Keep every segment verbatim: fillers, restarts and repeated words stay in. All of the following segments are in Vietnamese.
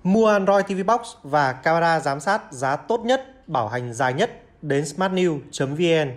Mua Android ti vi Box và camera giám sát giá tốt nhất, bảo hành dài nhất đến smartnew chấm vn.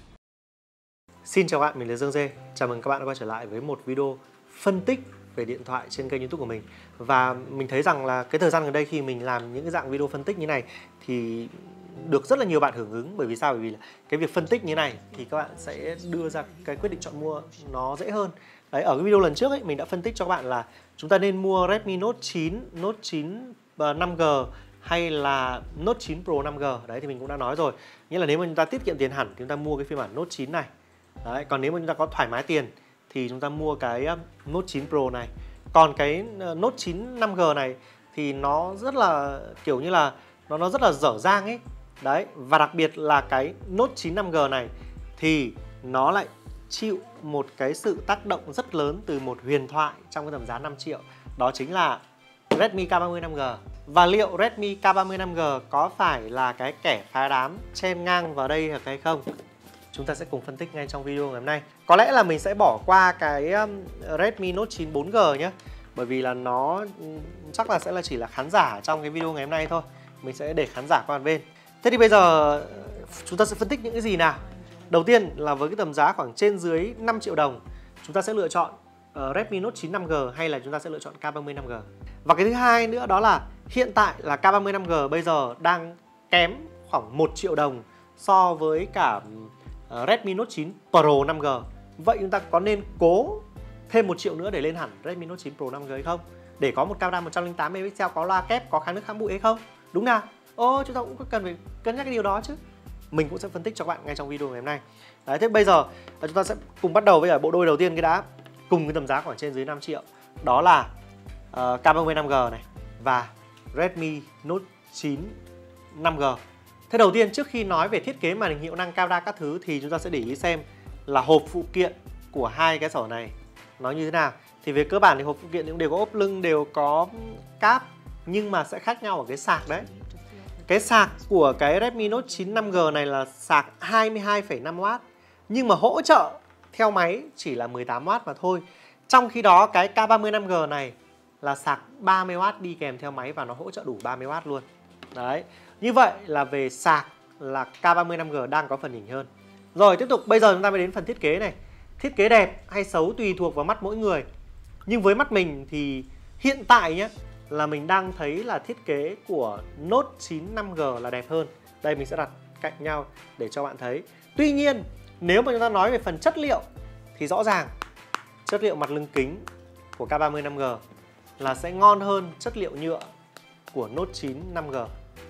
Xin chào các bạn, mình là Dương Dê. Chào mừng các bạn đã quay trở lại với một video phân tích về điện thoại trên kênh YouTube của mình. Và mình thấy rằng là cái thời gian gần đây khi mình làm những cái dạng video phân tích như này thì được rất là nhiều bạn hưởng ứng. Bởi vì sao? Bởi vì là cái việc phân tích như này thì các bạn sẽ đưa ra cái quyết định chọn mua nó dễ hơn. Đấy, ở cái video lần trước ấy, mình đã phân tích cho các bạn là chúng ta nên mua Redmi Note chín, Note chín năm G hay là Note chín Pro năm G. Đấy thì mình cũng đã nói rồi. Nghĩa là nếu mà chúng ta tiết kiệm tiền hẳn thì chúng ta mua cái phiên bản Note chín này. Đấy, còn nếu mà chúng ta có thoải mái tiền thì chúng ta mua cái Note chín Pro này. Còn cái Note chín năm G này thì nó rất là kiểu như là nó nó rất là dở dang ấy. Đấy, và đặc biệt là cái Note chín năm G này thì nó lại chịu một cái sự tác động rất lớn từ một huyền thoại trong cái tầm giá năm triệu. Đó chính là Redmi K ba mươi năm G. Và liệu Redmi K ba mươi năm G có phải là cái kẻ phá đám chen ngang vào đây hay không? Chúng ta sẽ cùng phân tích ngay trong video ngày hôm nay. Có lẽ là mình sẽ bỏ qua cái Redmi Note chín bốn G nhé. Bởi vì là nó chắc là sẽ là chỉ là khán giả trong cái video ngày hôm nay thôi. Mình sẽ để khán giả qua một bên. Thế thì bây giờ chúng ta sẽ phân tích những cái gì nào? Đầu tiên là với cái tầm giá khoảng trên dưới năm triệu đồng, chúng ta sẽ lựa chọn uh, Redmi Note chín năm G hay là chúng ta sẽ lựa chọn K ba mươi năm G. Và cái thứ hai nữa đó là hiện tại là K ba mươi năm G bây giờ đang kém khoảng một triệu đồng so với cả uh, Redmi Note chín Pro năm G. Vậy chúng ta có nên cố thêm một triệu nữa để lên hẳn Redmi Note chín Pro năm G hay không? Để có một camera một trăm lẻ tám megapixel, có loa kép, có kháng nước kháng bụi hay không? Đúng nào? Ô, chúng ta cũng cần phải cân nhắc cái điều đó chứ. Mình cũng sẽ phân tích cho các bạn ngay trong video ngày hôm nay. Đấy, thế bây giờ chúng ta sẽ cùng bắt đầu với cả bộ đôi đầu tiên cái đã, cùng cái tầm giá khoảng trên dưới năm triệu. Đó là uh, K ba mươi năm G này và Redmi Note chín năm G. Thế đầu tiên, trước khi nói về thiết kế màn hình, hiệu năng, camera các thứ thì chúng ta sẽ để ý xem là hộp phụ kiện của hai cái sổ này nó như thế nào. Thì về cơ bản thì hộp phụ kiện cũng đều có ốp lưng, đều có cáp, nhưng mà sẽ khác nhau ở cái sạc đấy. Cái sạc của cái Redmi Note chín năm G này là sạc hai mươi hai phẩy năm oát, nhưng mà hỗ trợ theo máy chỉ là mười tám oát mà thôi. Trong khi đó cái K ba mươi năm G này là sạc ba mươi oát đi kèm theo máy và nó hỗ trợ đủ ba mươi oát luôn. Đấy, như vậy là về sạc là K ba mươi năm G đang có phần nhỉnh hơn. Rồi tiếp tục, bây giờ chúng ta mới đến phần thiết kế này. Thiết kế đẹp hay xấu tùy thuộc vào mắt mỗi người. Nhưng với mắt mình thì hiện tại nhé, là mình đang thấy là thiết kế của Note chín năm G là đẹp hơn. Đây mình sẽ đặt cạnh nhau để cho bạn thấy. Tuy nhiên nếu mà chúng ta nói về phần chất liệu thì rõ ràng chất liệu mặt lưng kính của K ba mươi năm G là sẽ ngon hơn chất liệu nhựa của Note chín năm G.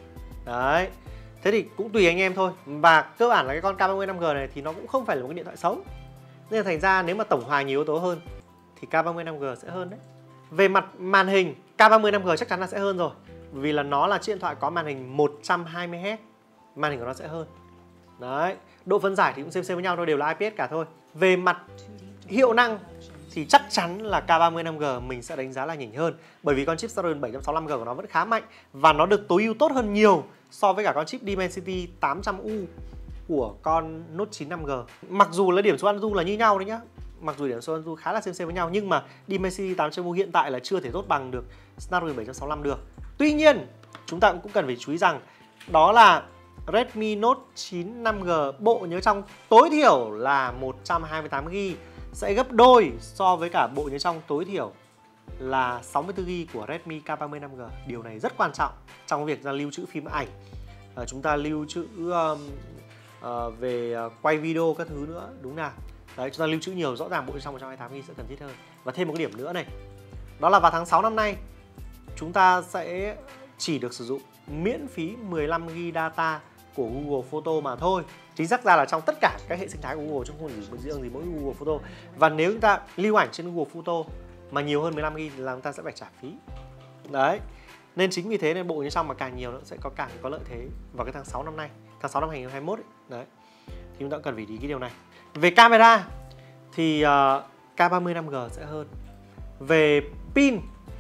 Đấy, thế thì cũng tùy anh em thôi. Và cơ bản là cái con K ba mươi năm G này thì nó cũng không phải là một cái điện thoại xấu, nên là thành ra nếu mà tổng hòa nhiều yếu tố hơn thì K ba mươi năm G sẽ hơn đấy. Về mặt màn hình, K ba mươi năm G chắc chắn là sẽ hơn rồi, vì là nó là chiếc điện thoại có màn hình một trăm hai mươi héc, màn hình của nó sẽ hơn. Đấy, độ phân giải thì cũng xem xem với nhau thôi, đều là I P S cả thôi. Về mặt hiệu năng thì chắc chắn là K ba mươi năm G mình sẽ đánh giá là nhỉnh hơn, bởi vì con chip Snapdragon bảy trăm sáu mươi lăm G của nó vẫn khá mạnh và nó được tối ưu tốt hơn nhiều so với cả con chip Dimensity tám trăm U của con Note chín năm G. Mặc dù là điểm số ăn du là như nhau đấy nhá, mặc dù điểm số ăn du khá là xem xem với nhau, nhưng mà Dimensity tám trăm U hiện tại là chưa thể tốt bằng được Snapdragon bảy trăm sáu mươi lăm được. Tuy nhiên chúng ta cũng cần phải chú ý rằng đó là Redmi Note chín năm G bộ nhớ trong tối thiểu là một trăm hai mươi tám gi ga bai, sẽ gấp đôi so với cả bộ nhớ trong tối thiểu là sáu mươi tư gi ga bai của Redmi K ba mươi năm G. Điều này rất quan trọng trong việc ra lưu trữ phim ảnh, à, chúng ta lưu trữ um, uh, về uh, quay video các thứ nữa, đúng nào? Đấy, chúng ta lưu trữ nhiều, rõ ràng bộ trong một trăm hai mươi tám gi ga bai sẽ cần thiết hơn. Và thêm một cái điểm nữa này, đó là vào tháng sáu năm nay chúng ta sẽ chỉ được sử dụng miễn phí mười lăm gi ga bai data của Google Photo mà thôi. Chính xác ra là trong tất cả các hệ sinh thái của Google, chứ không chỉ riêng gì mỗi Google Photo. Và nếu chúng ta lưu ảnh trên Google Photo mà nhiều hơn mười lăm gi ga bai thì là chúng ta sẽ phải trả phí. Đấy, nên chính vì thế nên bộ nhớ trong mà càng nhiều nó sẽ có càng có lợi thế vào cái tháng sáu năm nay, tháng sáu năm hai nghìn không trăm hai mươi mốt ấy. Đấy, thì chúng ta cần phải để ý cái điều này. Về camera thì uh, K ba mươi năm G sẽ hơn. Về pin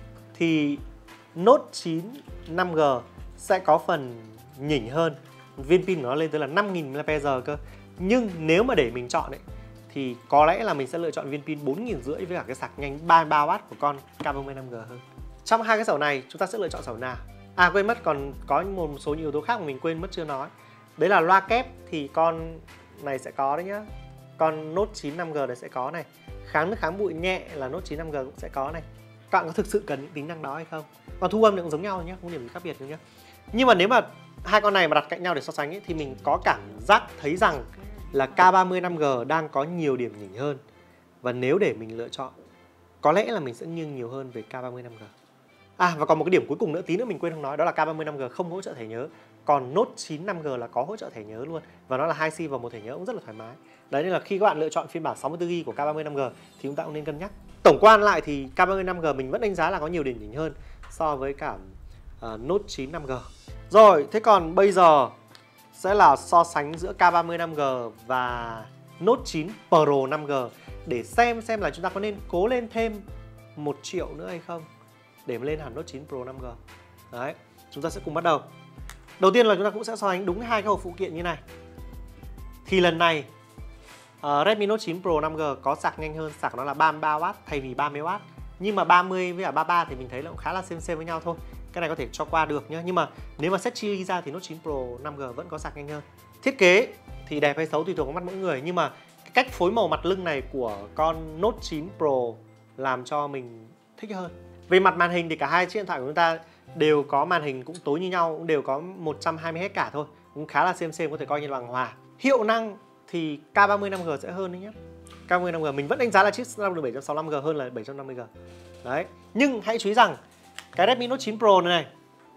thì Note chín năm G sẽ có phần nhỉnh hơn. Viên pin của nó lên tới là năm nghìn mi li am pe giờ cơ. Nhưng nếu mà để mình chọn ấy, thì có lẽ là mình sẽ lựa chọn viên pin bốn nghìn rưỡi với cả cái sạc nhanh ba mươi ba oát của con K ba mươi năm G hơn. trong hai cái sở này chúng ta sẽ lựa chọn sở nào? À quên mất, còn có một số những yếu tố khác mà mình quên mất chưa nói. Đấy là loa kép thì con này sẽ có đấy nhá. Con Note chín năm G này sẽ có này. Kháng nước kháng bụi nhẹ là Note chín năm G cũng sẽ có này. Các bạn có thực sự cần những tính năng đó hay không? Còn thu âm thì cũng giống nhau nhé, không điểm gì khác biệt đâu nhé. Nhưng mà nếu mà hai con này mà đặt cạnh nhau để so sánh ấy, thì mình có cảm giác thấy rằng là K ba mươi năm G đang có nhiều điểm nhỉnh hơn. Và nếu để mình lựa chọn, có lẽ là mình sẽ nghiêng nhiều hơn về K ba mươi năm G. À và còn một cái điểm cuối cùng nữa, tí nữa mình quên không nói, đó là K ba mươi năm G không hỗ trợ thẻ nhớ. Còn Note chín năm G là có hỗ trợ thẻ nhớ luôn. Và nó là hai sim và một thẻ nhớ cũng rất là thoải mái. Đấy nên là khi các bạn lựa chọn phiên bản sáu mươi tư gi ga bai của K ba mươi năm G thì chúng ta cũng nên cân nhắc. Tổng quan lại thì K ba mươi năm G mình vẫn đánh giá là có nhiều điểm nhỉnh hơn so với cả uh, Note chín năm G. Rồi, thế còn bây giờ sẽ là so sánh giữa K ba mươi năm G và Note chín Pro năm G để xem xem là chúng ta có nên cố lên thêm một triệu nữa hay không để mà lên hẳn Note chín Pro năm G. Đấy, chúng ta sẽ cùng bắt đầu. Đầu tiên là chúng ta cũng sẽ so sánh đúng hai cái hộp phụ kiện như này. Thì lần này uh, Redmi Note chín Pro năm G có sạc nhanh hơn, sạc nó là ba mươi ba oát thay vì ba mươi oát. Nhưng mà ba mươi với cả ba mươi ba thì mình thấy là cũng khá là xem xem với nhau thôi. Cái này có thể cho qua được nhá. Nhưng mà nếu mà xét chi ra thì Note chín Pro năm G vẫn có sạc nhanh hơn. Thiết kế thì đẹp hay xấu tùy thuộc vào mắt mỗi người. Nhưng mà cái cách phối màu mặt lưng này của con Note chín Pro làm cho mình thích hơn. Về mặt màn hình thì cả hai chiếc điện thoại của chúng ta đều có màn hình cũng tối như nhau, cũng đều có một trăm hai mươi héc cả thôi. Cũng khá là xem xem, có thể coi như là bằng hòa. Hiệu năng thì K ba mươi năm G sẽ hơn đấy nhé. K ba mươi năm G mình vẫn đánh giá là chiếc Snapdragon bảy trăm sáu mươi lăm G hơn là bảy trăm năm mươi G. Đấy. Nhưng hãy chú ý rằng cái Redmi Note chín Pro này, này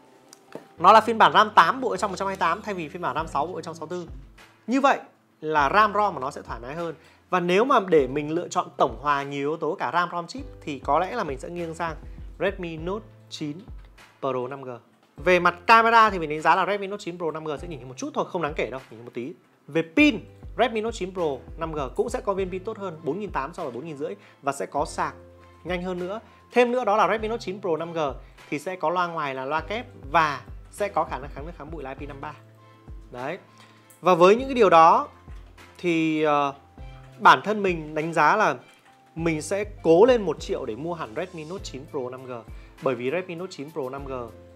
nó là phiên bản RAM tám bộ ở trong một trăm hai mươi tám thay vì phiên bản RAM sáu bộ ở trong sáu mươi tư. Như vậy là RAM ROM của nó sẽ thoải mái hơn. Và nếu mà để mình lựa chọn tổng hòa nhiều yếu tố cả RAM ROM chip thì có lẽ là mình sẽ nghiêng sang Redmi Note chín Pro năm G. Về mặt camera thì mình đánh giá là Redmi Note chín Pro năm G sẽ nhỉnh hơn một chút thôi, không đáng kể đâu, nhỉnh hơn một tí. Về pin, Redmi Note chín Pro năm G cũng sẽ có viên pin tốt hơn, bốn nghìn tám trăm so với bốn nghìn năm trăm và sẽ có sạc nhanh hơn nữa. Thêm nữa đó là Redmi Note chín Pro năm G thì sẽ có loa ngoài là loa kép và sẽ có khả năng kháng nước kháng bụi là I P năm mươi ba. Đấy. Và với những cái điều đó thì uh, bản thân mình đánh giá là mình sẽ cố lên một triệu để mua hẳn Redmi Note chín Pro năm G. Bởi vì Redmi Note chín Pro năm G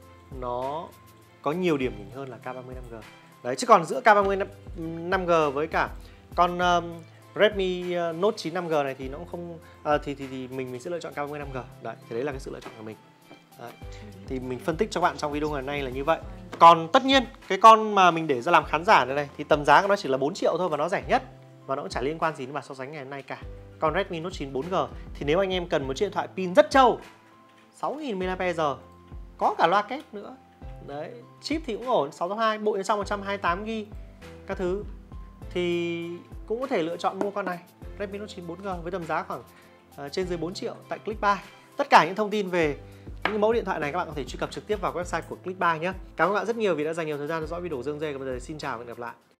nó có nhiều điểm nhỉnh hơn là K ba mươi năm G. Đấy, chứ còn giữa K ba mươi năm G với cả con um, Redmi Note chín năm G này thì nó cũng không uh, thì, thì thì mình mình sẽ lựa chọn K ba mươi năm G. Đấy, thì đấy là cái sự lựa chọn của mình. Đấy. Thì mình phân tích cho bạn trong video ngày hôm nay là như vậy. Còn tất nhiên cái con mà mình để ra làm khán giả này, này thì tầm giá của nó chỉ là bốn triệu thôi và nó rẻ nhất. Và nó cũng chả liên quan gì đến bản so sánh ngày hôm nay cả. Còn Redmi Note chín bốn G thì nếu anh em cần một chiếc điện thoại pin rất trâu, sáu nghìn mi li am pe giờ, có cả loa kép nữa. Đấy, chip thì cũng ổn, sáu trăm hai mươi hai, bộ bên trong một trăm hai mươi tám gi ga bai các thứ thì cũng có thể lựa chọn mua con này, Redmi Note chín bốn G với tầm giá khoảng uh, trên dưới bốn triệu tại Clickbuy. Tất cả những thông tin về những mẫu điện thoại này các bạn có thể truy cập trực tiếp vào website của Clickbuy nhé. Cảm ơn các bạn rất nhiều vì đã dành nhiều thời gian theo dõi video Dương Dê. Còn bây giờ xin chào và hẹn gặp lại.